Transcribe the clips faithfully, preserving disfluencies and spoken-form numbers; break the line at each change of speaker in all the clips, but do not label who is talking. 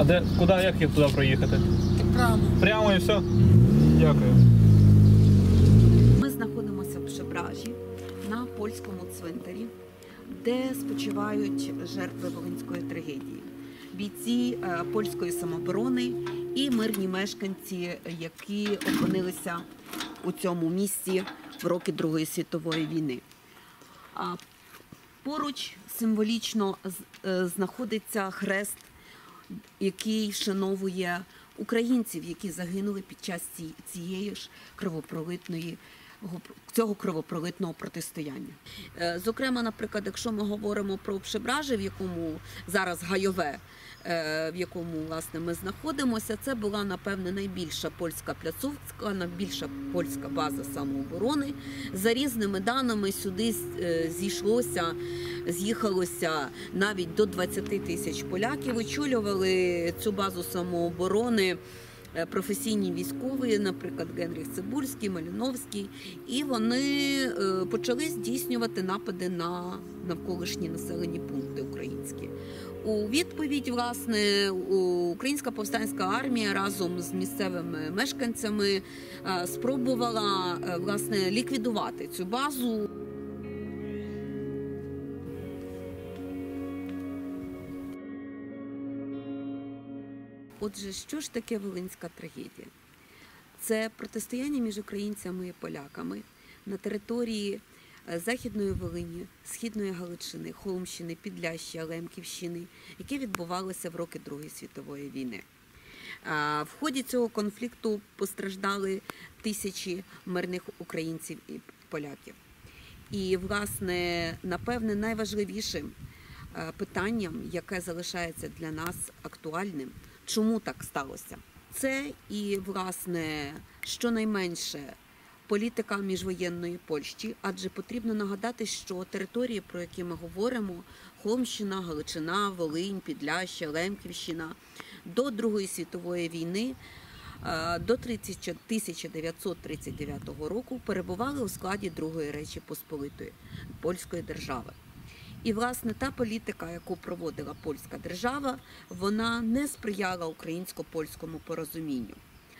А де, куди, як їх туди проїхати?
Прямо.
Прямо і все? Дякую.
Ми знаходимося в Пшебражі на польському цвинтарі, де спочивають жертви Волинської трагедії. Бійці е, польської самооборони і мирні мешканці, які опинилися у цьому місці в роки Другої світової війни. А поруч символічно е, знаходиться хрест, який вшановує українців, які загинули під час цієї ж кровопролитної цього кровопролитного протистояння. Зокрема, наприклад, якщо ми говоримо про Пшебражі, в якому зараз Гайове, в якому, власне, ми знаходимося, це була, напевне, найбільша польська пляцовка, найбільша польська база самооборони. За різними даними сюди зійшлося, з'їхалося навіть до двадцяти тисяч поляків. Очолювали цю базу самооборони професійні військові, наприклад, Генріх Цибульський, Малиновський, і вони почали здійснювати напади на навколишні населені пункти українські. У відповідь, власне, Українська повстанська армія разом з місцевими мешканцями спробувала, власне, ліквідувати цю базу. Отже, що ж таке Волинська трагедія? Це протистояння між українцями і поляками на території Західної Волині, Східної Галичини, Холмщини, Підляща, Лемківщини, яке відбувалося в роки Другої світової війни. В ході цього конфлікту постраждали тисячі мирних українців і поляків. І, власне, напевне, найважливішим питанням, яке залишається для нас актуальним, чому так сталося? Це і, власне, щонайменше політика міжвоєнної Польщі, адже потрібно нагадати, що території, про які ми говоримо, Холмщина, Галичина, Волинь, Підляща, Лемківщина, до Другої світової війни, до тисяча дев'ятсот тридцять дев'ятого року перебували у складі Другої Речі Посполитої, польської держави. І, власне, та політика, яку проводила польська держава, вона не сприяла українсько-польському порозумінню.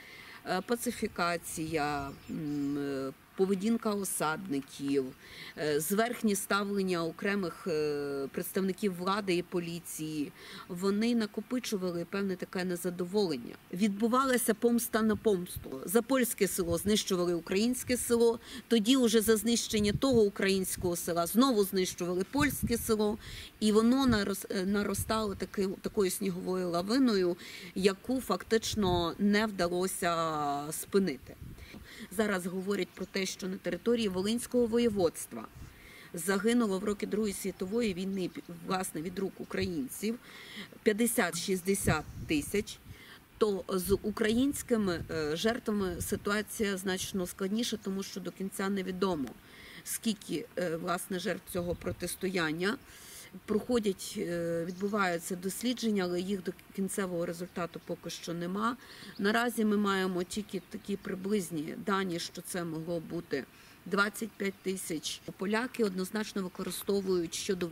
Пацифікація, поведінка осадників, зверхнє ставлення окремих представників влади і поліції, вони накопичували певне таке незадоволення. Відбувалася помста на помсту. За польське село знищували українське село, тоді вже за знищення того українського села знову знищували польське село, і воно наростало таким, такою сніговою лавиною, яку фактично не вдалося спинити. Зараз говорять про те, що на території Волинського воєводства загинуло в роки Другої світової війни, власне, від рук українців п'ятдесят-шістдесят тисяч, то з українськими жертвами ситуація значно складніша, тому що до кінця невідомо, скільки, власне, жертв цього протистояння. Проходять, відбуваються дослідження, але їх до кінцевого результату поки що нема. Наразі ми маємо тільки такі приблизні дані, що це могло бути двадцять п'ять тисяч. Поляки однозначно використовують щодо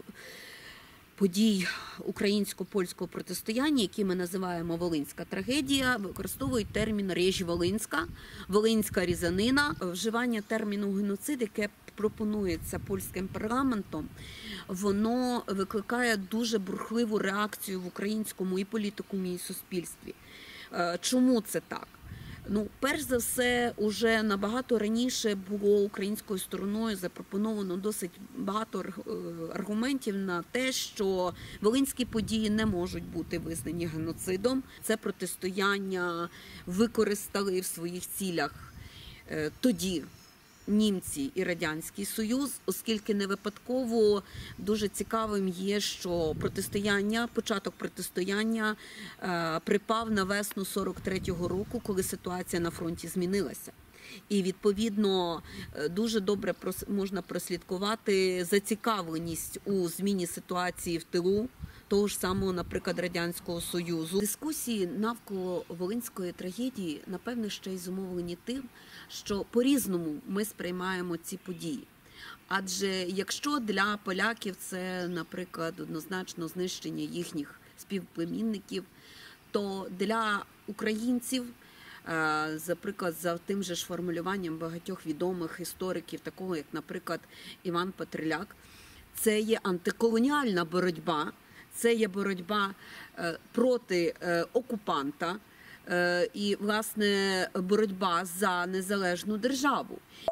подій українсько-польського протистояння, які ми називаємо Волинська трагедія, використовують термін «Ріж Волинська», «Волинська різанина». Вживання терміну «геноцид», яке пропонується польським парламентом, воно викликає дуже бурхливу реакцію в українському і політикумі, і суспільстві. Чому це так? Ну, перш за все, уже набагато раніше було українською стороною запропоновано досить багато аргументів на те, що волинські події не можуть бути визнані геноцидом. Це протистояння використали в своїх цілях тоді німці і Радянський Союз, оскільки не випадково дуже цікавим є, що протистояння, початок протистояння е, припав на весну сорок третього року, коли ситуація на фронті змінилася. І, відповідно, дуже добре можна прослідкувати зацікавленість у зміні ситуації в тилу того ж самого, наприклад, Радянського Союзу. Дискусії навколо Волинської трагедії, напевне, ще й зумовлені тим, що по-різному ми сприймаємо ці події. Адже якщо для поляків це, наприклад, однозначно знищення їхніх співплемінників, то для українців, наприклад, за тим же ж формулюванням багатьох відомих істориків, такого як, наприклад, Іван Петриляк, це є антиколоніальна боротьба, це є боротьба проти окупанта і, власне, боротьба за незалежну державу.